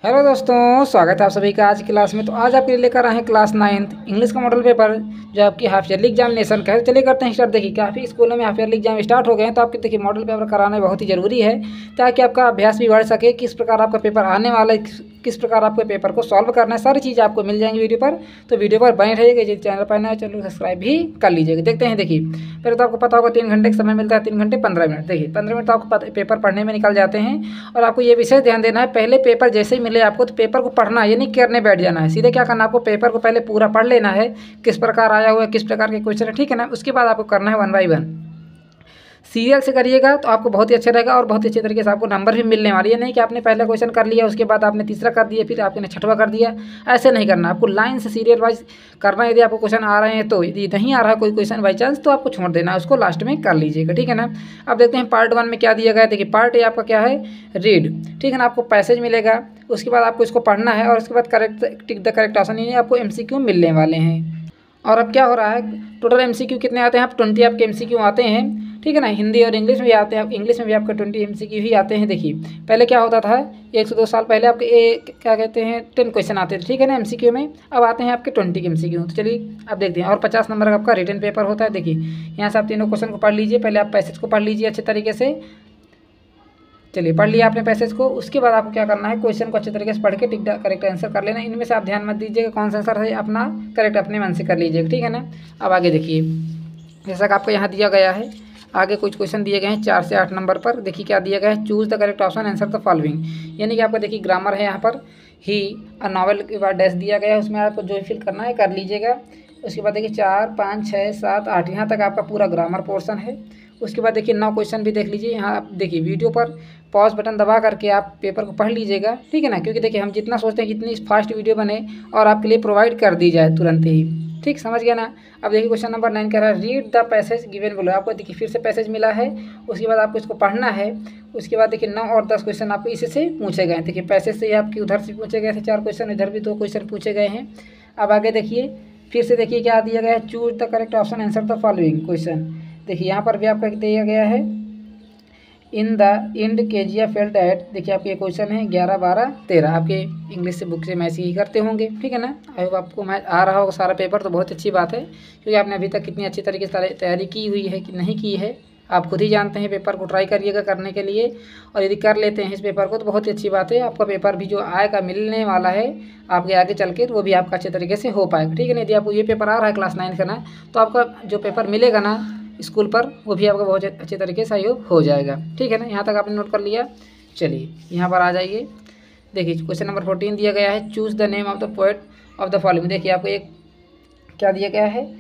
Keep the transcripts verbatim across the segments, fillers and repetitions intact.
Hello दोस्तों, स्वागत है आप सभी का आज की क्लास में। तो आज आपके लिए लेकर आए हैं क्लास नाइन्थ इंग्लिश का मॉडल पेपर जो आपकी हाफ ईयरली एग्जामिनेशन का है। चलिए करते हैं स्टार्ट। देखिए काफ़ी स्कूलों में हाफ ईयरली एग्जाम स्टार्ट हो गए हैं, तो आपके देखिए मॉडल पेपर कराना बहुत ही ज़रूरी है ताकि आपका अभ्यास भी बढ़ सके। किस प्रकार आपका पेपर आने वाला है, किस प्रकार आपके पेपर को सॉल्व करना है, सारी चीज़ आपको मिल जाएंगी वीडियो पर। तो वीडियो पर बने रहिएगा। यदि चैनल पर नया है चैनल सब्सक्राइब भी कर लीजिएगा। देखते हैं। देखिए पहले तो आपको पता होगा तीन घंटे का समय मिलता है, तीन घंटे पंद्रह मिनट। देखिए पंद्रह मिनट तो आपको पेपर पढ़ने में निकल जाते हैं। और आपको ये विशेष ध्यान देना है, पहले पेपर जैसे ही मिले आपको तो पेपर को पढ़ना, ये नहीं करने बैठ जाना है। सीधे क्या करना है, आपको पेपर को पहले पूरा पढ़ लेना है, किस प्रकार आया हुआ है, किस प्रकार के क्वेश्चन है, ठीक है ना। उसके बाद आपको करना है वन बाई वन। सीरियल से करिएगा तो आपको बहुत ही अच्छा रहेगा और बहुत ही अच्छे तरीके से आपको नंबर भी मिलने वाली है। नहीं कि आपने पहला क्वेश्चन कर लिया, उसके बाद आपने तीसरा कर दिया, फिर आपने छठवां कर दिया। ऐसे नहीं करना, आपको लाइन से सीरियल वाइज करना है। यदि आपको क्वेश्चन आ रहे हैं तो, यदि नहीं आ रहा है कोई क्वेश्चन बाई चांस, तो आपको छोड़ देना है, उसको लास्ट में कर लीजिएगा, ठीक है ना। अब देखते हैं पार्ट वन में क्या दिया गया है। देखिए पार्ट ए आपका क्या है, रीड, ठीक है ना। आपको पैसेज मिलेगा, उसके बाद आपको इसको पढ़ना है और उसके बाद correct tick the correct option, यानी आपको एमसीक्यू मिलने वाले हैं। और अब क्या हो रहा है, टोटल एमसीक्यू कितने आते हैं, आप ट्वेंटी आपके एमसीक्यू आते हैं, ठीक है ना। हिंदी और इंग्लिश में भी आते हैं, इंग्लिश में भी आपके ट्वेंटी एमसीक्यू ही आते हैं। देखिए पहले क्या होता था, एक से दो साल पहले आपके एक क्या कहते हैं टेन क्वेश्चन आते थे, ठीक है ना, एमसीक्यू में। अब आते हैं आपके ट्वेंटी के एमसीक्यू। तो चलिए अब देखते हैं। और पचास नंबर का आपका रिटन पेपर होता है। देखिए यहाँ से आप तीनों क्वेश्चन को पढ़ लीजिए। पहले आप पैसेज को पढ़ लीजिए अच्छे तरीके से। चलिए पढ़ लिया आपने पैसेज को। उसके बाद आपको क्या करना है, क्वेश्चन को अच्छे तरीके से पढ़ के टिक द करेक्ट आंसर कर लेना। इनमें से आप ध्यान मत दीजिएगा कौन सा आंसर है, अपना करेक्ट अपने मन से कर लीजिएगा, ठीक है ना। अब आगे देखिए, जैसा कि आपको यहाँ दिया गया है, आगे कुछ क्वेश्चन दिए गए हैं चार से आठ नंबर पर। देखिए क्या दिया गया है, choose the correct option answer the following, यानी कि आपका देखिए ग्रामर है यहाँ पर। ही अ नॉवल के बाद डैश दिया गया है, उसमें आपको जो फिल करना है कर लीजिएगा। उसके बाद देखिए चार पाँच छः सात आठ, यहाँ तक आपका पूरा ग्रामर पोर्शन है। उसके बाद देखिए नौ क्वेश्चन भी देख लीजिए। यहाँ आप देखिए वीडियो पर पॉज बटन दबा करके आप पेपर को पढ़ लीजिएगा, ठीक है ना। क्योंकि देखिए हम जितना सोचते हैं जितनी फास्ट वीडियो बने और आपके लिए प्रोवाइड कर दी जाए तुरंत ही, ठीक, समझ गया ना। अब देखिए क्वेश्चन नंबर नाइन कह रहा है, read the passage given below. आपको देखिए फिर से पैसेज मिला है, उसके बाद आपको इसको पढ़ना है। उसके बाद देखिए नौ और दस क्वेश्चन आपको इससे पूछे गए हैं। देखिए पैसेज से ही आपकी उधर से पूछे गए थे चार क्वेश्चन, इधर भी दो क्वेश्चन पूछे गए हैं। अब आगे देखिए फिर से देखिए क्या दिया गया है, choose the correct option answer the following question. देखिए यहाँ पर भी आपका दिया गया है, in the end Kezia felt at. देखिए आपके क्वेश्चन है ग्यारह बारह तेरह, आपके इंग्लिश से बुक से मैच ही करते होंगे, ठीक है ना। आई होप आपको मैच आ रहा होगा सारा पेपर, तो बहुत अच्छी बात है, क्योंकि आपने अभी तक कितनी अच्छी तरीके से तैयारी की हुई है कि नहीं की है आप खुद ही जानते हैं। पेपर को ट्राई करिएगा करने के लिए, और यदि कर लेते हैं इस पेपर को तो बहुत ही अच्छी बात है। आपका पेपर भी जो आएगा मिलने वाला है आपके आगे चल के, तो वो भी आपका अच्छे तरीके से हो पाएगा, ठीक है ना। यदि आपको ये पेपर आ रहा है क्लास नाइन का ना, तो आपका जो पेपर मिलेगा ना स्कूल पर, वो भी आपका बहुत अच्छे तरीके से सहयोग हो जाएगा, ठीक है ना। यहाँ तक आपने नोट कर लिया। चलिए यहाँ पर आ जाइए। देखिए क्वेश्चन नंबर फोर्टीन दिया गया है, choose the name of the poet of the following. देखिए आपको एक क्या दिया गया है,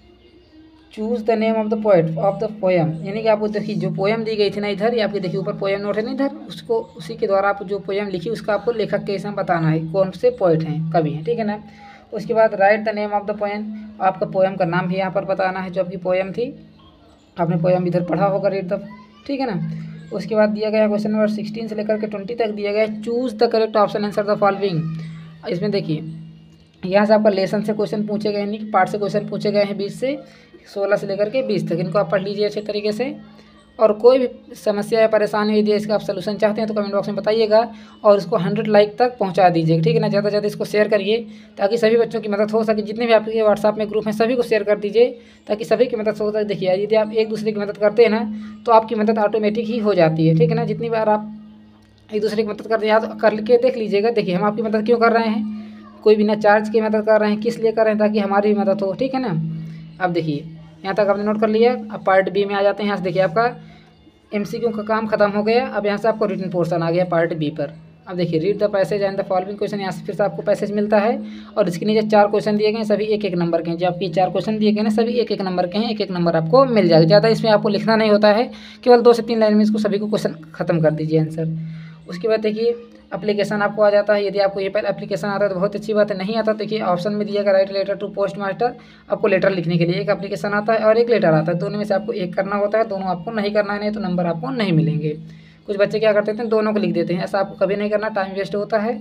choose the name of the poet of the poem, यानी कि आपको देखिए जो पोएम दी गई थी ना इधर, ये आपके देखिए ऊपर पोएम नोट है ना इधर, उसको उसी के द्वारा आप जो पोएम लिखी उसका आपको लेखक के इसमें बताना है, कौन से पोएट हैं, कवि हैं, ठीक है ना। उसके बाद write the name of the poem, आपका पोएम का नाम भी यहाँ पर बताना है, जो आपकी पोएम थी। आपने पोएम इधर पढ़ा होगा, रीड द, ठीक है ना। उसके बाद दिया गया क्वेश्चन नंबर सिक्सटीन से लेकर के ट्वेंटी तक दिया गया है, choose the correct option answer the following. इसमें देखिए यहाँ से आपका लेसन से क्वेश्चन पूछे गए हैं, नहीं पार्ट से क्वेश्चन पूछे गए हैं, बीस से सोलह से लेकर के बीस तक। इनको आप पढ़ लीजिए अच्छे तरीके से। और कोई भी समस्या या परेशानी यदि इसका आप सलूशन चाहते हैं तो कमेंट बॉक्स में बताइएगा, और इसको हंड्रेड लाइक तक पहुंचा दीजिएगा, ठीक है ना। ज़्यादा से ज़्यादा इसको शेयर करिए ताकि सभी बच्चों की मदद हो सके। जितने भी आपके व्हाट्सएप में ग्रुप हैं सभी को शेयर कर दीजिए ताकि सभी की मदद हो सके। देखिए यदि आप एक दूसरे की मदद करते हैं ना, तो आपकी मदद ऑटोमेटिक ही हो जाती है, ठीक है ना। जितनी बार आप एक दूसरे की मदद करते हैं, याद करके देख लीजिएगा। देखिए हम आपकी मदद क्यों कर रहे हैं, कोई बिना चार्ज के मदद कर रहे हैं, किस लिए कर रहे हैं, ताकि हमारी भी मदद हो, ठीक है ना। अब देखिए यहाँ तक आपने नोट कर लिया। अब पार्ट बी में आ जाते हैं। यहाँ से देखिए आपका एमसीक्यू का काम खत्म हो गया। अब यहाँ से आपको रिटन पोर्शन आ गया पार्ट बी पर। अब देखिए read the passage and the following question, यहाँ से फिर से आपको पैसेज मिलता है, और इसके नीचे चार क्वेश्चन दिए गए हैं, सभी एक एक नंबर के हैं। जो आपके चार क्वेश्चन दिए गए हैं सभी एक एक नंबर के हैं, एक एक नंबर आपको मिल जाएगा। ज़्यादा इसमें आपको लिखना नहीं होता है, केवल दो से तीन लाइन में इसको सभी को क्वेश्चन खत्म कर दीजिए आंसर। उसके बाद देखिए एप्लीकेशन आपको आ जाता है। यदि आपको ये पहले एप्लीकेशन आता है तो बहुत अच्छी बात है, नहीं आता तो देखिए ऑप्शन में दिया गया write letter to postmaster, आपको लेटर लिखने के लिए एक एप्लीकेशन आता है और एक लेटर आता है, दोनों में से आपको एक करना होता है। दोनों आपको नहीं करना है, नहीं तो नंबर आपको नहीं मिलेंगे। कुछ बच्चे क्या करते हैं दोनों को लिख देते हैं, ऐसा आपको कभी नहीं करना, टाइम वेस्ट होता है।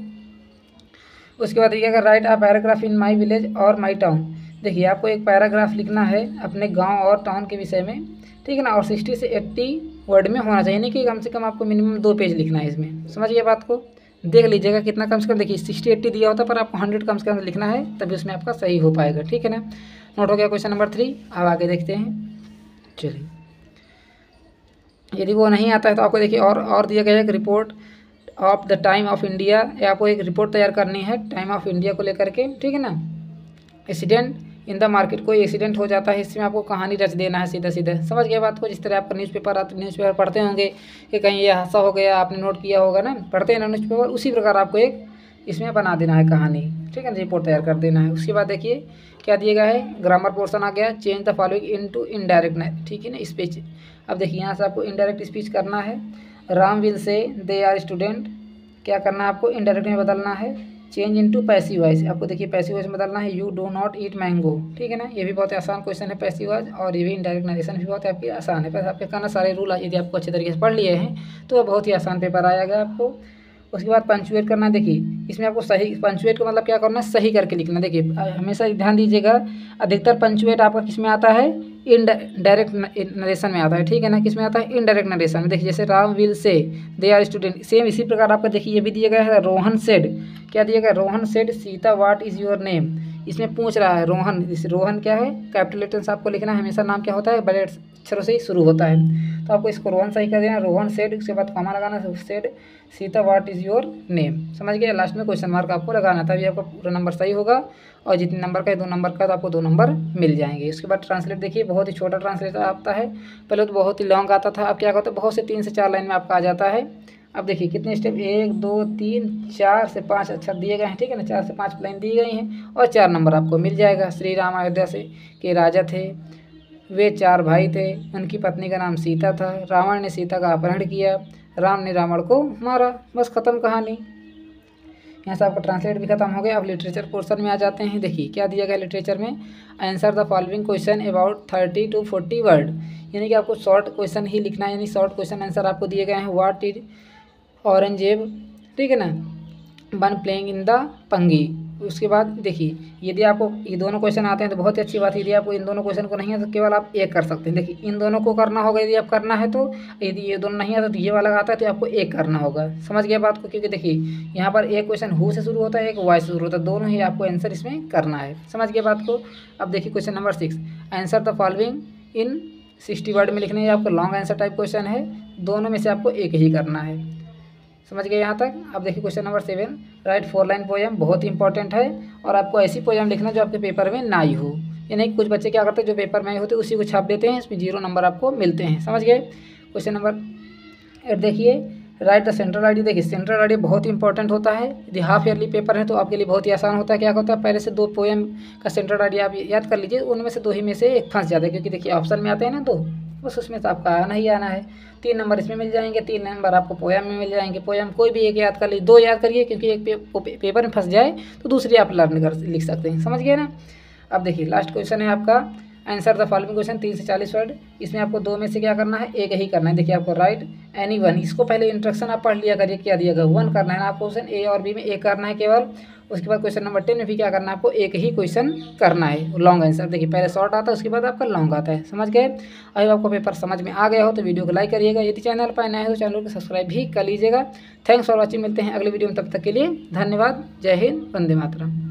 उसके बाद देखिएगा write a paragraph in my village और माई टाउन। देखिए आपको एक पैराग्राफ लिखना है अपने गाँव और टाउन के विषय में, ठीक है ना। और सिक्सटी से एट्टी वर्ड में होना चाहिए, नहीं कि कम से कम आपको मिनिमम दो पेज लिखना है इसमें, समझिए बात को। देख लीजिएगा कितना कम से कम, देखिए सिक्सटी एट्टी दिया होता है पर आपको हंड्रेड कम से कम लिखना है, तभी उसमें आपका सही हो पाएगा। ठीक है ना, नोट हो गया क्वेश्चन नंबर थ्री। अब आगे देखते हैं। चलिए, यदि वो नहीं आता है तो आपको देखिए और और दिया गया है एक report of the time of India, या आपको एक रिपोर्ट तैयार करनी है टाइम ऑफ इंडिया को लेकर के। ठीक है ना, एक्सीडेंट इन द मार्केट, कोई एक्सीडेंट हो जाता है, इसमें आपको कहानी रच देना है सीधा सीधा। समझ गया बात को, जिस तरह आपका न्यूज़पेपर आता है, न्यूज़पेपर पढ़ते होंगे कि कहीं ये हादसा हो गया, आपने नोट किया होगा ना, पढ़ते हैं ना न्यूज़पेपर, उसी प्रकार आपको एक इसमें बना देना है कहानी। ठीक है ना, रिपोर्ट तैयार कर देना है। उसके बाद देखिए क्या दिया गया है, ग्रामर पोर्शन आ गया, change the following into indirect. ठीक है ना, स्पीच। अब देखिए यहाँ से आपको इनडायरेक्ट स्पीच करना है। Ram will say they are student, क्या करना है आपको इनडायरेक्ट में बदलना है। चेंज इनटू पैसिव वॉइस, आपको देखिए पैसिव वॉइस में बदलना है, you do not eat mango. ठीक है ना, ये भी बहुत आसान क्वेश्चन है पैसिव वॉइस, और ये भी इनडायरेक्ट नरेशन भी बहुत आपकी आसान है। पर आपके करना सारे रूल यदि आपको अच्छे तरीके से पढ़ लिए हैं तो बहुत ही आसान पेपर आएगा आपको। उसके बाद पंचुएट करना है। देखिए इसमें आपको सही पंचुएट का मतलब क्या करना है, सही करके लिखना। देखिए हमेशा ध्यान दीजिएगा, अधिकतर पंचुएट आपका किस में आता है, इन डायरेक्ट नरेशन में आता है। ठीक है ना, किस में आता है, इनडायरेक्ट नरेशन में। देखिए जैसे Ram will say they are student, same इसी प्रकार आपका देखिए ये भी दिया गया है, रोहन सेड, क्या दिया गया, Rohan said Sita what is your name. इसमें पूछ रहा है रोहन, इस रोहन क्या है, कैपिटल लेटर से आपको लिखना है, हमेशा नाम क्या होता है, बड़े अक्षरों से ही शुरू होता है, तो आपको इसको रोहन सही कर देना, रोहन सेड, उसके बाद कॉमा लगाना, said Sita what is your name. समझ गए, लास्ट में क्वेश्चन मार्क आपको लगाना, तभी आपका पूरा नंबर सही होगा, और जितने नंबर का है दो नंबर का तो आपको दो नंबर मिल जाएंगे। उसके बाद ट्रांसलेट देखिए, बहुत ही छोटा ट्रांसलेट आता है, पहले तो बहुत ही लॉन्ग आता था, अब क्या होता है बहुत से तीन से चार लाइन में आपका आ जाता है। अब देखिए कितने स्टेप, एक दो तीन चार से पाँच अक्षर दिए गए हैं। ठीक है ना, चार से पाँच लाइन दी गई हैं और चार नंबर आपको मिल जाएगा। श्री राम अयोध्या से के राजा थे, वे चार भाई थे, उनकी पत्नी का नाम सीता था, रावण ने सीता का अपहरण किया, राम ने रावण को मारा, बस ख़त्म कहानी। यहाँ से आपका ट्रांसलेट भी खत्म हो गया। अब लिटरेचर पोर्शन में आ जाते हैं। देखिए क्या दिया गया लिटरेचर में, answer the following question about thirty to forty word, यानी कि आपको शॉर्ट क्वेश्चन ही लिखना है, यानी शॉर्ट क्वेश्चन आंसर आपको दिए गए हैं। व्हाट इज औरंगजेब, ठीक है ना, वन प्लेइंग इन द पंगी। उसके बाद देखिए यदि आपको ये दोनों क्वेश्चन आते हैं तो बहुत ही अच्छी बात है, यदि आपको इन दोनों क्वेश्चन को नहीं है तो केवल आप एक कर सकते हैं। देखिए इन दोनों को करना होगा यदि आप करना है तो, यदि ये दोनों नहीं आता तो ये वाला आता है तो आपको एक करना होगा। समझ गया बात को, क्योंकि देखिए यहाँ पर एक क्वेश्चन हु से शुरू होता है, एक वाई से शुरू होता है, दोनों ही आपको आंसर इसमें करना है। समझ गया बात को। अब देखिए question number six, answer the following in sixty word में लिखने, आपको लॉन्ग आंसर टाइप क्वेश्चन है, दोनों में से आपको एक ही करना है। समझ गए यहाँ तक। अब देखिए question number seven, write four line poem, बहुत ही इंपॉर्टेंट है, और आपको ऐसी पोएम लिखना जो आपके पेपर में ना ही हो। यानी कुछ बच्चे क्या करते हैं, जो पेपर में होते हैं उसी को छाप देते हैं, इसमें जीरो नंबर आपको मिलते हैं। समझ गए। क्वेश्चन नंबर एट देखिए, राइट द सेंट्रल आइडिया। देखिए सेंट्रल आइडिया बहुत ही इंपॉर्टेंट होता है, यदि हाफ ईयरली पेपर है तो आपके लिए बहुत ही आसान होता है। क्या होता है, पहले से दो पोएम का सेंट्रल आइडिया आप याद कर लीजिए, उनमें से दो ही में से एक फंस जाता है, क्योंकि देखिए ऑप्शन में आते हैं ना, तो बस उसमें तो आपका आना ही आना है। तीन नंबर इसमें मिल जाएंगे, तीन नंबर आपको पोएम में मिल जाएंगे। पोएम कोई भी एक याद कर लीजिए, दो याद करिए, क्योंकि एक पे, पे, पेपर में फंस जाए तो दूसरी आप लर्न कर लिख सकते हैं। समझ गए ना। अब देखिए लास्ट क्वेश्चन है आपका, आंसर द फॉलोइंग क्वेश्चन, तीन से चालीस वर्ड, इसमें आपको दो में से क्या करना है, एक ही करना है। देखिए आपको राइट एनी वन, इसको पहले इंस्ट्रक्शन आप पढ़ लिया करिए, क्या दिया गया, वन करना है ना आपको, क्वेश्चन ए और बी में एक करना है केवल। उसके बाद क्वेश्चन नंबर टेन में भी क्या करना है, आपको एक ही क्वेश्चन करना है, लॉन्ग आंसर। देखिए पहले शॉर्ट आता है, उसके बाद आपका लॉन्ग आता है। समझ गए। अगर आपको पेपर समझ में आ गया हो तो वीडियो को लाइक करिएगा, यदि चैनल पर नए हैं तो चैनल को सब्सक्राइब भी कर लीजिएगा। थैंक्स फॉर वॉचिंग, मिलते हैं अगले वीडियो में, तब तक के लिए धन्यवाद। जय हिंद, वंदे मातरम।